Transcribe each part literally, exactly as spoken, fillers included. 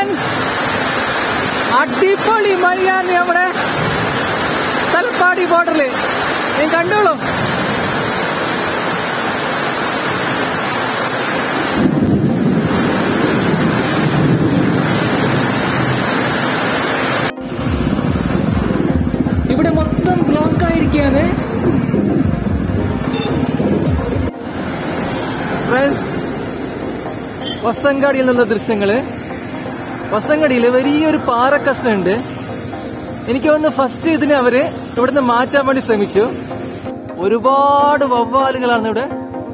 Friends, അടിപൊളി മഴയാണ് നമ്മുടെ തലപ്പാടി ബോർഡറില്. നീ കണ്ടോളൂ. ഇവിടെ മൊത്തം ബ്ലോക്ക് ആയിരിക്കാണ് ഫ്രണ്ട്സ്. വസങ്കാടിയിൽ നിന്നുള്ള ദൃശ്യങ്ങള്. വസങ്കാടിയില് വലിയൊരു പാറക്കഷ്ണുണ്ട്. എനിക്ക് തോന്നുന്നു ഫസ്റ്റ് ഇതിനെ അവര് ഇവിടുന്ന് മാറ്റാൻ വേണ്ടി ശ്രമിച്ചു. ഒരുപാട് വവ്വാലുകളാണ് ഇവിടെ.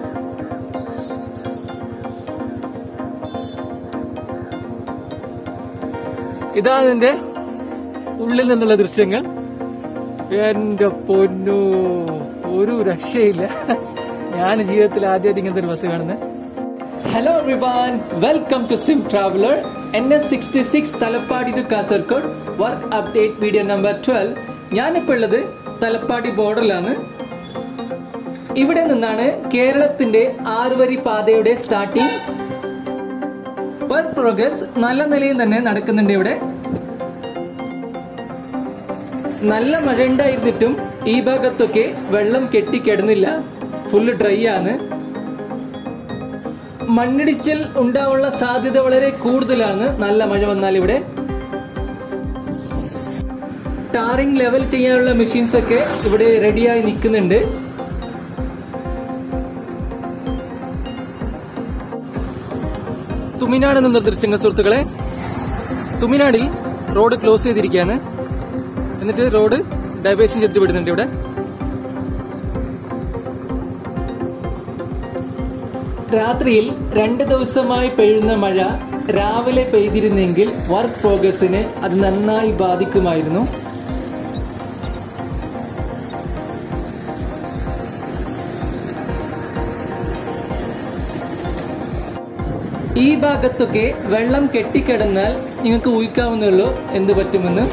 ഇതാണ് ഇതിന്റെ ഉള്ളിൽ നിന്നുള്ള ദൃശ്യങ്ങൾ. എന്റെ പൊന്നു, ഒരു രക്ഷയില്ല. ഞാൻ ജീവിതത്തിൽ ആദ്യമായിട്ട് ഇങ്ങനത്തെ ഒരു ബസ് കാണുന്നത്. Hello everyone, welcome to Sim traveller. N S sixty six Thalappady to Kasaragod work update video number twelve. ഞാനിപ്പോൾ ഉള്ളത് തലപ്പാടി ബോർഡറിലാണ്. ഇവിടെ നിന്നാണ് കേരളത്തിന്റെ ആറുവരി പാതയുടെ സ്റ്റാർട്ടിംഗ്. വർക്ക് പ്രോഗ്രസ് നല്ല നിലയിൽ തന്നെ നടക്കുന്നുണ്ട്. ഇവിടെ നല്ല മഴ ഉണ്ടായിരുന്നിട്ടും ഈ ഭാഗത്തൊക്കെ വെള്ളം കെട്ടിക്കിടന്നില്ല. ഫുള്ള് ഡ്രൈ ആണ്. മണ്ണിടിച്ചിൽ ഉണ്ടാവാനുള്ള സാധ്യത വളരെ കൂടുതലാണ് നല്ല മഴ വന്നാൽ. ഇവിടെ ടാറിംഗ് ലെവൽ ചെയ്യാനുള്ള മെഷീൻസ് ഒക്കെ ഇവിടെ റെഡിയായി നിൽക്കുന്നുണ്ട്. തുമിനാട് നിന്നുള്ള ദൃശ്യങ്ങൾ സുഹൃത്തുക്കളെ. തുമിനാടിൽ റോഡ് ക്ലോസ് ചെയ്തിരിക്കുകയാണ്. എന്നിട്ട് റോഡ് ഡൈവേഷൻ ചെയ്തിട്ട് വിടുന്നുണ്ട്. ഇവിടെ രാത്രിയിൽ രണ്ട് ദിവസമായി പെയ്യുന്ന മഴ രാവിലെ പെയ്തിരുന്നെങ്കിൽ വർക്ക് പ്രോഗ്രസിനെ അത് നന്നായി ബാധിക്കുമായിരുന്നു. ഈ ഭാഗത്തൊക്കെ വെള്ളം കെട്ടിക്കിടന്നാൽ നിങ്ങൾക്ക് ഊഹിക്കാവുന്നുള്ളൂ എന്ത് പറ്റുമെന്ന്.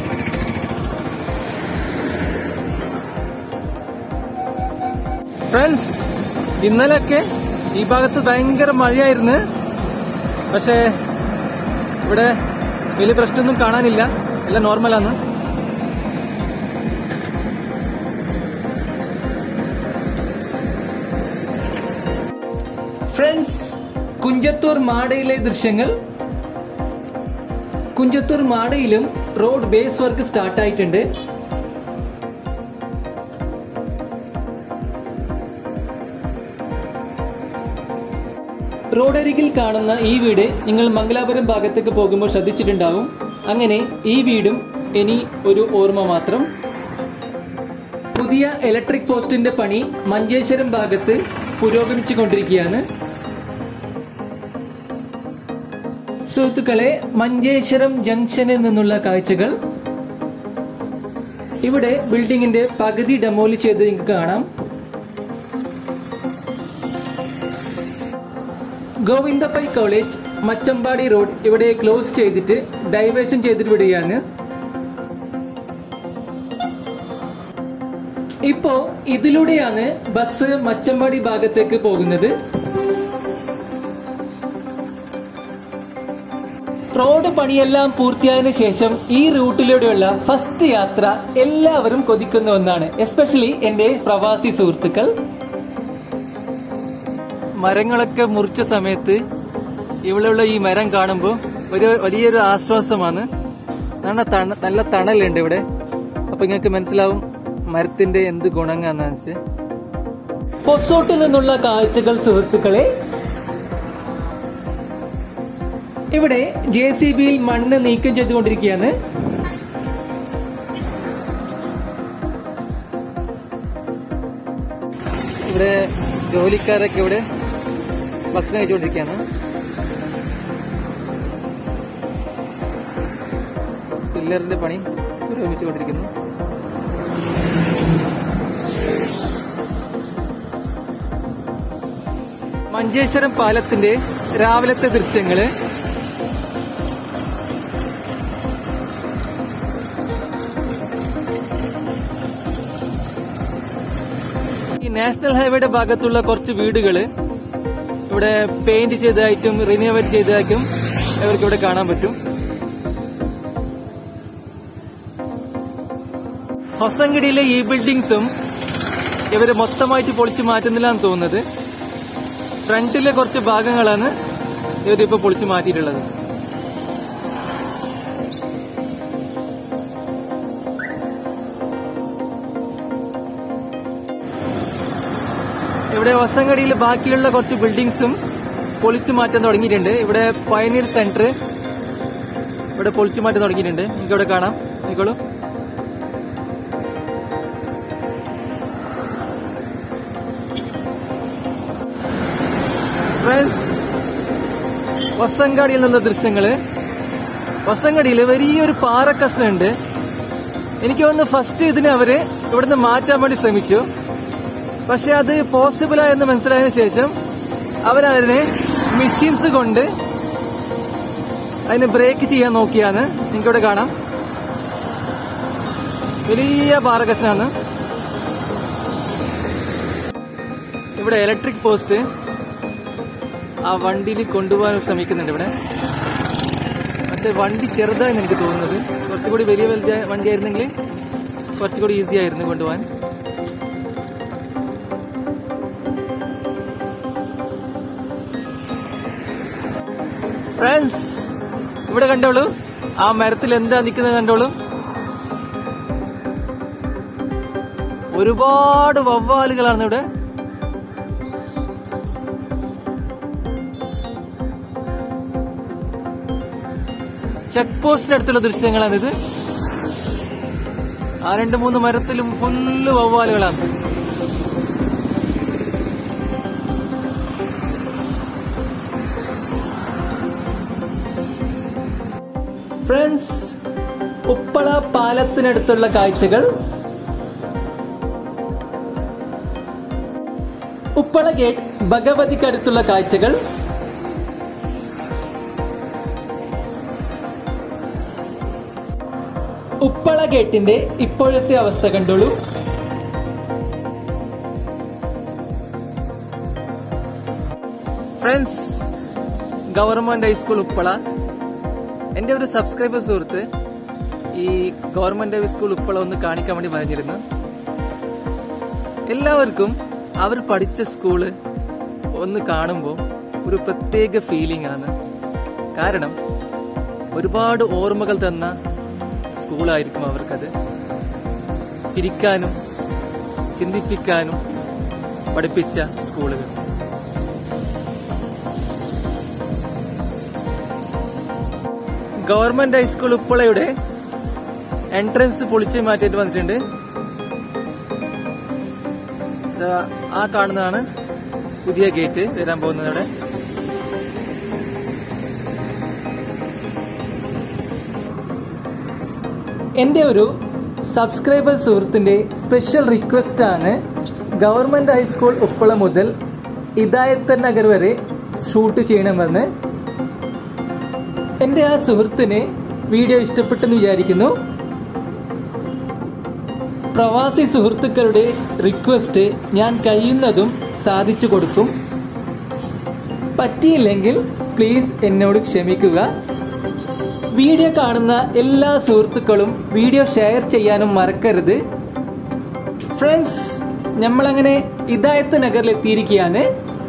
ഫ്രണ്ട്സ്, ഇന്നലെയൊക്കെ ഈ ഭാഗത്ത് ഭയങ്കര മഴയായിരുന്നു. പക്ഷേ ഇവിടെ വലിയ പ്രശ്നമൊന്നും കാണാനില്ല. എല്ലാം നോർമലാണ്. ഫ്രണ്ട്സ്, കുഞ്ചത്തൂർ മാടയിലെ ദൃശ്യങ്ങൾ. കുഞ്ചത്തൂർ മാടയിലും റോഡ് ബേസ് വർക്ക് സ്റ്റാർട്ടായിട്ടുണ്ട്. റോഡരികിൽ കാണുന്ന ഈ വീട് നിങ്ങൾ മംഗലാപുരം ഭാഗത്തേക്ക് പോകുമ്പോൾ ശ്രദ്ധിച്ചിട്ടുണ്ടാവും. അങ്ങനെ ഈ വീടും ഇനി ഒരു ഓർമ്മ മാത്രം. പുതിയ ഇലക്ട്രിക് പോസ്റ്റിന്റെ പണി മഞ്ചേശ്വരം ഭാഗത്ത് പുരോഗമിച്ചുകൊണ്ടിരിക്കുകയാണ്. സുഹൃത്തുക്കളെ, മഞ്ചേശ്വരം ജംഗ്ഷനിൽ നിന്നുള്ള കാഴ്ചകൾ. ഇവിടെ ബിൽഡിങ്ങിന്റെ പകുതി ഡെമോളിഷ് ചെയ്ത് നിങ്ങൾക്ക് കാണാം. ഗോവിന്ദപ്പൈ കോളേജ് മച്ചമ്പാടി റോഡ് ഇവിടെ ക്ലോസ് ചെയ്തിട്ട് ഡൈവേഷൻ ചെയ്തിട്ട് വിടുകയാണ്. ഇപ്പോ ഇതിലൂടെയാണ് ബസ് മച്ചമ്പാടി ഭാഗത്തേക്ക് പോകുന്നത്. റോഡ് പണിയെല്ലാം പൂർത്തിയായതിനു ശേഷം ഈ റൂട്ടിലൂടെയുള്ള ഫസ്റ്റ് യാത്ര എല്ലാവരും കൊതിക്കുന്ന ഒന്നാണ്, എസ്പെഷ്യലി എന്റെ പ്രവാസി സുഹൃത്തുക്കൾ. മരങ്ങളൊക്കെ മുറിച്ച സമയത്ത് ഇവിടെയുള്ള ഈ മരം കാണുമ്പോൾ ഒരു വലിയൊരു ആശ്വാസമാണ്. നല്ല തണലുണ്ട് ഇവിടെ. അപ്പൊ നിങ്ങൾക്ക് മനസ്സിലാവും മരത്തിന്റെ എന്ത് ഗുണങ്ങാന്ന് വെച്ച്. പൊസോട്ടിൽ നിന്നുള്ള കാഴ്ചകൾ സുഹൃത്തുക്കളെ. ഇവിടെ ജെ സി ബിയിൽ മണ്ണ് നീക്കം ചെയ്തുകൊണ്ടിരിക്കുകയാണ്. ഇവിടെ ജോലിക്കാരൊക്കെ ഇവിടെ ഭക്ഷണം കഴിച്ചുകൊണ്ടിരിക്കുകയാണ്. പില്ലറിന്റെ പണി പുരോഗമിച്ചുകൊണ്ടിരിക്കുന്നു. മഞ്ചേശ്വരം പാലത്തിന്റെ രാവിലത്തെ ദൃശ്യങ്ങള്. ഈ നാഷണൽ ഹൈവേയുടെ ഭാഗത്തുള്ള കുറച്ച് വീടുകള് ഇവിടെ പെയിന്റ് ചെയ്തതായിട്ടും റിനോവേറ്റ് ചെയ്തതായിട്ടും ഇവർക്ക് ഇവിടെ കാണാൻ പറ്റും. ഹൊസങ്കടിയിലെ ഈ ബിൽഡിങ്സും ഇവര് മൊത്തമായിട്ട് പൊളിച്ചു മാറ്റുന്നില്ല എന്ന് തോന്നുന്നത്. ഫ്രണ്ടിലെ കുറച്ച് ഭാഗങ്ങളാണ് ഇവരിപ്പോ പൊളിച്ചു മാറ്റിയിട്ടുള്ളത്. ഇവിടെ ഹൊസങ്കടിയിൽ ബാക്കിയുള്ള കുറച്ച് ബിൽഡിങ്സും പൊളിച്ചു മാറ്റാൻ തുടങ്ങിയിട്ടുണ്ട്. ഇവിടെ പയനീർ സെന്റർ ഇവിടെ പൊളിച്ചു മാറ്റാൻ തുടങ്ങിയിട്ടുണ്ട്. നിങ്ങൾക്ക് ഇവിടെ കാണാം, നോക്കോളൂ. ഫ്രണ്ട്സ്, ഹൊസങ്കടിയിൽ നിന്നുള്ള ദൃശ്യങ്ങള്. ഹൊസങ്കടിയിൽ വലിയൊരു പാറ കഷ്ണമുണ്ട്. എനിക്ക് തോന്നുന്നു ഫസ്റ്റ് ഇതിനെ അവര് ഇവിടുന്ന് മാറ്റാൻ വേണ്ടി ശ്രമിച്ചു. പക്ഷെ അത് പോസിബിൾ ആയെന്ന് മനസ്സിലായതിനു ശേഷം അവരതിനെ മെഷീൻസ് കൊണ്ട് അതിനെ ബ്രേക്ക് ചെയ്യാൻ നോക്കിയാണ്. നിങ്ങൾക്കിവിടെ കാണാം, വലിയ പാറകഷ്ണാണ്. ഇവിടെ ഇലക്ട്രിക് പോസ്റ്റ് ആ വണ്ടിയിൽ കൊണ്ടുപോകാൻ ശ്രമിക്കുന്നുണ്ട് ഇവിടെ. പക്ഷെ വണ്ടി ചെറുതായെന്ന് എനിക്ക് തോന്നുന്നത്. കുറച്ചുകൂടി വലിയ വലിയ വണ്ടിയായിരുന്നെങ്കിൽ കുറച്ചുകൂടി ഈസി ആയിരുന്നു കൊണ്ടുപോകാൻ. ഫ്രണ്ട്സ്, ഇവിടെ കണ്ടോളൂ, ആ മരത്തിൽ എന്താ നിൽക്കുന്നത് കണ്ടോളൂ. ഒരുപാട് വവ്വാലുകളാണ് ഇവിടെ. ചെക്ക് പോസ്റ്റിന്റെ അടുത്തുള്ള ദൃശ്യങ്ങളാണിത്. ആ രണ്ട് മൂന്ന് മരത്തിലും ഫുള്ള് വവ്വാലുകളാണ്. ഫ്രണ്ട്സ്, ഉപ്പള പാലത്തിനടുത്തുള്ള കാഴ്ചകൾ. ഉപ്പള ഗേറ്റ് ഭഗവതിക്കടുത്തുള്ള കാഴ്ചകൾ. ഉപ്പള ഗേറ്റിന്റെ ഇപ്പോഴത്തെ അവസ്ഥ കണ്ടോളൂ. Friends, government high school Uppala. എന്റെ ഒരു സബ്സ്ക്രൈബർ സുഹൃത്ത് ഈ ഗവൺമെന്റ് ഹൈസ്കൂൾ ഉപ്പള ഒന്ന് കാണിക്കാൻ വേണ്ടി പറഞ്ഞിരുന്നു. എല്ലാവർക്കും അവർ പഠിച്ച സ്കൂള് ഒന്ന് കാണുമ്പോൾ ഒരു പ്രത്യേക ഫീലിംഗ് ആണ്. കാരണം ഒരുപാട് ഓർമ്മകൾ തന്ന സ്കൂളായിരിക്കും അവർക്കത്. ചിരിക്കാനും ചിന്തിപ്പിക്കാനും പഠിപ്പിച്ച സ്കൂളുകൾ. ഗവൺമെന്റ് ഹൈസ്കൂൾ ഉപ്പളയുടെ എൻട്രൻസ് പൊളിച്ച് മാറ്റിയിട്ട് വന്നിട്ടുണ്ട്. ആ കാണുന്നതാണ് പുതിയ ഗേറ്റ് വരാൻ പോകുന്നത്. അവിടെ എന്റെ ഒരു സബ്സ്ക്രൈബർ സുഹൃത്തിന്റെ സ്പെഷ്യൽ റിക്വസ്റ്റ് ആണ് ഗവൺമെന്റ് ഹൈസ്കൂൾ ഉപ്പള മുതൽ ഹിദായത്ത് നഗർ വരെ ഷൂട്ട് ചെയ്യണമെന്ന്. എന്റെ ആ സുഹൃത്തിന് വീഡിയോ ഇഷ്ടപ്പെട്ടെന്ന് വിചാരിക്കുന്നു. പ്രവാസി സുഹൃത്തുക്കളുടെ റിക്വസ്റ്റ് ഞാൻ കഴിയുന്നതും സാധിച്ചു കൊടുക്കും. പറ്റിയില്ലെങ്കിൽ പ്ലീസ് എന്നോട് ക്ഷമിക്കുക. വീഡിയോ കാണുന്ന എല്ലാ സുഹൃത്തുക്കളും വീഡിയോ ഷെയർ ചെയ്യാനും മറക്കരുത്. ഫ്രണ്ട്സ്, നമ്മളങ്ങനെ ഹിദായത്ത് നഗറിൽ എത്തിയിരിക്കുകയാണ്.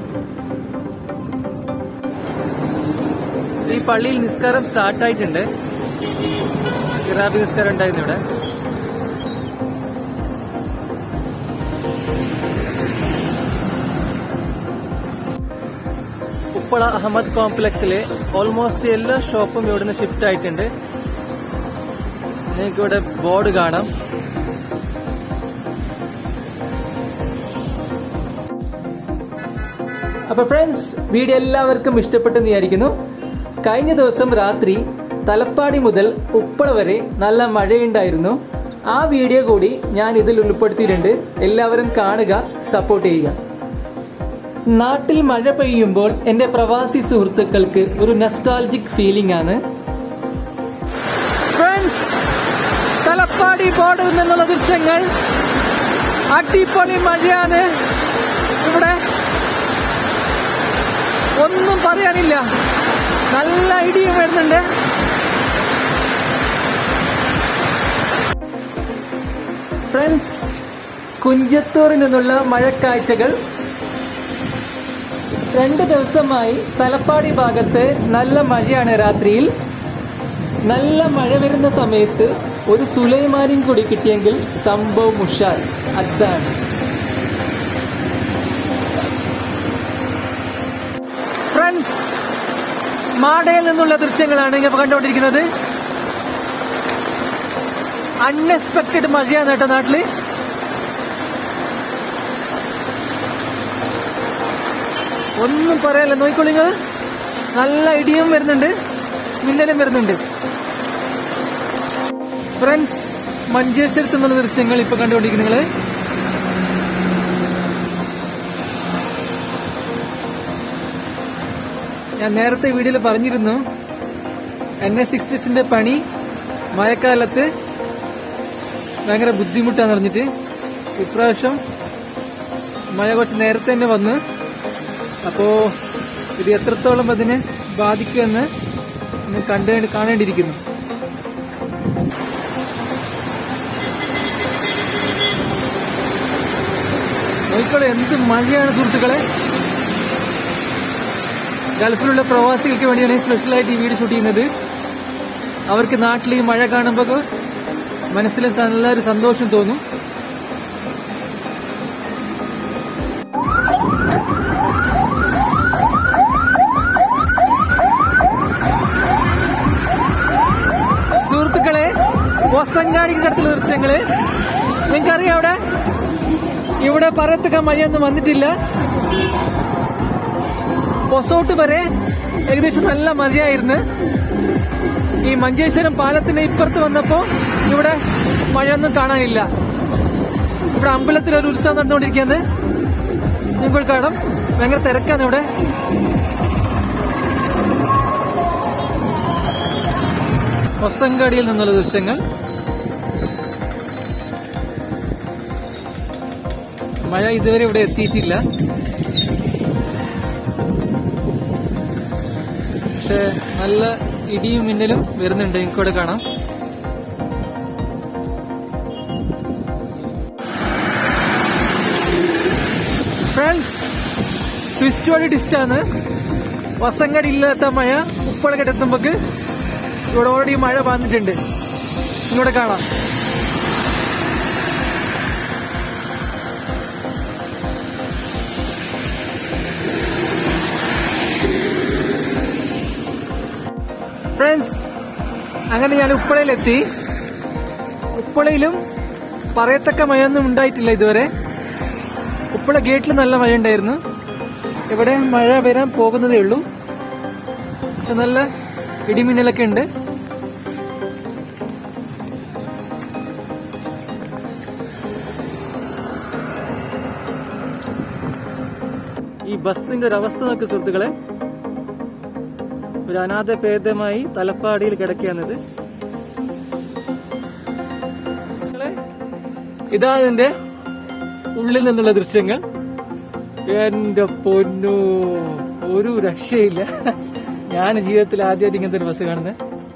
ഈ പള്ളിയിൽ നിസ്കാരം സ്റ്റാർട്ടായിട്ടുണ്ട്. ഇറാബി നിസ്കാരം ഉണ്ടായിരുന്നു ഇവിടെ. ഉപ്പള അഹമ്മദ് കോംപ്ലക്സിലെ ഓൾമോസ്റ്റ് എല്ലാ ഷോപ്പും ഇവിടുന്ന് ഷിഫ്റ്റ് ആയിട്ടുണ്ട്. നിങ്ങൾക്ക് ഇവിടെ ബോർഡ് കാണാം. അപ്പൊ ഫ്രണ്ട്സ്, വീഡിയോ എല്ലാവർക്കും ഇഷ്ടപ്പെട്ടെന്ന് വിചാരിക്കുന്നു. കഴിഞ്ഞ ദിവസം രാത്രി തലപ്പാടി മുതൽ ഉപ്പള വരെ നല്ല മഴയുണ്ടായിരുന്നു. ആ വീഡിയോ കൂടി ഞാൻ ഇതിൽ ഉൾപ്പെടുത്തിയിട്ടുണ്ട്. എല്ലാവരും കാണുക, സപ്പോർട്ട് ചെയ്യുക. നാട്ടിൽ മഴ പെയ്യുമ്പോൾ എൻ്റെ പ്രവാസി സുഹൃത്തുക്കൾക്ക് ഒരു നൊസ്റ്റാൾജിക് ഫീലിംഗ് ആണ്. ഫ്രണ്ട്സ്, തലപ്പാടി ബോർഡറിൽ നിന്നുള്ള ദൃശ്യങ്ങൾ. അടിപൊളി മഴയാണ് ഇവിടെ, ഒന്നും പറയാനില്ല. നല്ല ഇടിയും വരുന്നുണ്ട്. ഫ്രണ്ട്സ്, കുഞ്ചത്തൂരിൽ നിന്നുള്ള മഴക്കാഴ്ചകൾ. രണ്ട് ദിവസമായി തലപ്പാടി ഭാഗത്ത് നല്ല മഴയാണ്. രാത്രിയിൽ നല്ല മഴ വരുന്ന സമയത്ത് ഒരു സുലൈമാനിയും കൂടി കിട്ടിയെങ്കിൽ സംഭവം ഉഷാർ. അതാണ് ഫ്രണ്ട്സ്, മാടയിൽ നിന്നുള്ള ദൃശ്യങ്ങളാണ് ഇങ്ങനെ കണ്ടുകൊണ്ടിരിക്കുന്നത്. അൺഎക്സ്പെക്റ്റഡ് മഴയാണ് കേട്ടോ നാട്ടില്. ഒന്നും പറയാല്ല, നോക്കിക്കോളൂ നിങ്ങൾ. നല്ല ഇടിയും വരുന്നുണ്ട്, മിന്നലും വരുന്നുണ്ട്. ഫ്രണ്ട്സ്, മഞ്ചേശ്വരത്ത് നിന്നുള്ള ദൃശ്യങ്ങൾ ഇപ്പൊ കണ്ടുകൊണ്ടിരിക്കുന്നു നിങ്ങള്. ഞാൻ നേരത്തെ വീഡിയോയിൽ പറഞ്ഞിരുന്നു, എൻ എസ് സിക്സ്റ്റീസിന്റെ പണി മഴക്കാലത്ത് ഭയങ്കര ബുദ്ധിമുട്ടാന്ന് പറഞ്ഞിട്ട്. ഇപ്രാവശ്യം മഴ കുറച്ച് നേരത്തെ തന്നെ വന്ന്, അപ്പോ ഇത് എത്രത്തോളം അതിനെ ബാധിക്കുമെന്ന് കണ്ടേ കാണേണ്ടിയിരിക്കുന്നു. നോക്കിക്കോളെ, എന്ത് മഴയാണ് സുഹൃത്തുക്കളെ. ഗൾഫിലുള്ള പ്രവാസികൾക്ക് വേണ്ടിയാണ് സ്പെഷ്യലായിട്ട് ഈ വീഡിയോ ഷൂട്ട് ചെയ്യുന്നത്. അവർക്ക് നാട്ടിൽ ഈ മഴ കാണുമ്പോൾ മനസ്സിൽ നല്ലൊരു സന്തോഷം തോന്നും. സുഹൃത്തുക്കളെ, ഒസങ്ങാടിക്ക് അടുത്തുള്ള ദൃശ്യങ്ങള് നിങ്ങൾക്കറിയാം. അവിടെ ഇവിടെ പറയത്തക്ക മഴയൊന്നും വന്നിട്ടില്ല. പൊസോട്ട് വരെ ഏകദേശം നല്ല മഴയായിരുന്നു. ഈ മഞ്ചേശ്വരം പാലത്തിന്റെ ഇപ്പുറത്ത് വന്നപ്പോ ഇവിടെ മഴയൊന്നും കാണാനില്ല. ഇവിടെ അമ്പലത്തിൽ ഒരു ഉത്സവം നടന്നുകൊണ്ടിരിക്കുന്നത് നിങ്ങൾ കാണാം. ഭയങ്കര തിരക്കാണ് ഇവിടെ. ഒസങ്കാടിയിൽ നിന്നുള്ള ദൃശ്യങ്ങൾ. മഴ ഇതുവരെ ഇവിടെ എത്തിയിട്ടില്ല, പക്ഷെ നല്ല ഇടിയും മിന്നലും വരുന്നുണ്ട്. എനിക്കിവിടെ കാണാം. ഫ്രണ്ട്സ്, ട്വിസ്റ്റോടി ട്വിസ്റ്റാണ്. ഒസങ്കാടി ഇല്ലാത്ത മഴ ഉപ്പളക്കെട്ടെത്തുമ്പോക്ക് ഇവിടെ ഓൾറെഡി മഴ വന്നിട്ടുണ്ട്. ഇങ്ങോട്ട് കാണാം. ഫ്രണ്ട്സ്, അങ്ങനെ ഞാൻ ഉപ്പളയിലെത്തി. ഉപ്പളയിലും പറയത്തക്ക മഴയൊന്നും ഉണ്ടായിട്ടില്ല ഇതുവരെ. ഉപ്പള ഗേറ്റിൽ നല്ല മഴ ഉണ്ടായിരുന്നു. ഇവിടെ മഴ വരാൻ പോകുന്നതേ ഉള്ളൂ, പക്ഷെ നല്ല ഇടിമിന്നലൊക്കെ ഉണ്ട്. ഈ ബസ്സിന്റെ ഒരു അവസ്ഥ നോക്ക് സുഹൃത്തുക്കളെ. ഒരു അനാഥ പേദമായി തലപ്പാടിയിൽ കിടക്കുകയാണിത്. ഇതാ ഇതിന്റെ ഉള്ളിൽ നിന്നുള്ള ദൃശ്യങ്ങൾ. എന്റെ പൊന്നു, ഒരു രക്ഷയില്ല. ഞാൻ ജീവിതത്തിൽ ആദ്യമായിട്ട് ഇങ്ങനത്തെ ഒരു ബസ് കാണുന്നത്.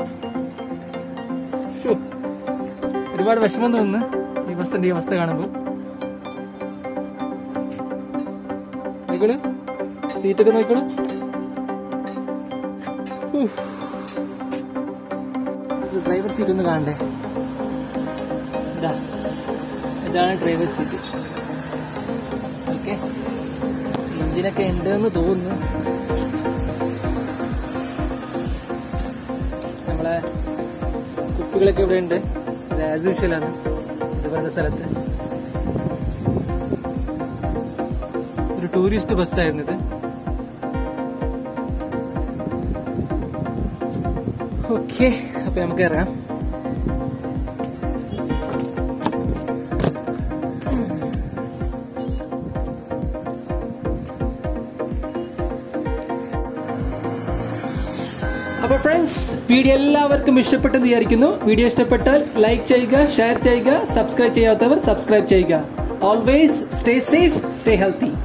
ഒരുപാട് വിഷമം തോന്നുന്നു ഈ ബസ്സിന്റെ ഈ അവസ്ഥ കാണുമ്പോൾ. നോക്കോളൂ, സീറ്റൊക്കെ നോക്കോളൂ. ഡ്രൈവർ സീറ്റ് ഒന്ന് കാണണ്ടേ? ഇതാ, ഇതാണ് ഡ്രൈവർ സീറ്റ്. ഓക്കെ, എഞ്ചിനൊക്കെ ഉണ്ടെന്ന് തോന്നുന്നു. നമ്മളെ കുപ്പികളൊക്കെ ഇവിടെ ഉണ്ട്. ഇത് ആസ് യൂഷ്വലാണ് ഇതുപോലത്തെ സ്ഥലത്ത്. ഒരു ടൂറിസ്റ്റ് ബസ്സായിരുന്നു ഇത്. ഓക്കെ, അപ്പൊ നമുക്ക് ഇറങ്ങാം. അപ്പോൾ ഫ്രണ്ട്സ്, വീഡിയോ എല്ലാവർക്കും ഇഷ്ടപ്പെട്ടെന്ന് വിചാരിക്കുന്നു. വീഡിയോ ഇഷ്ടപ്പെട്ടാൽ ലൈക്ക് ചെയ്യുക, ഷെയർ ചെയ്യുക, സബ്സ്ക്രൈബ് ചെയ്യാത്തവർ സബ്സ്ക്രൈബ് ചെയ്യുക. Always stay safe, stay healthy.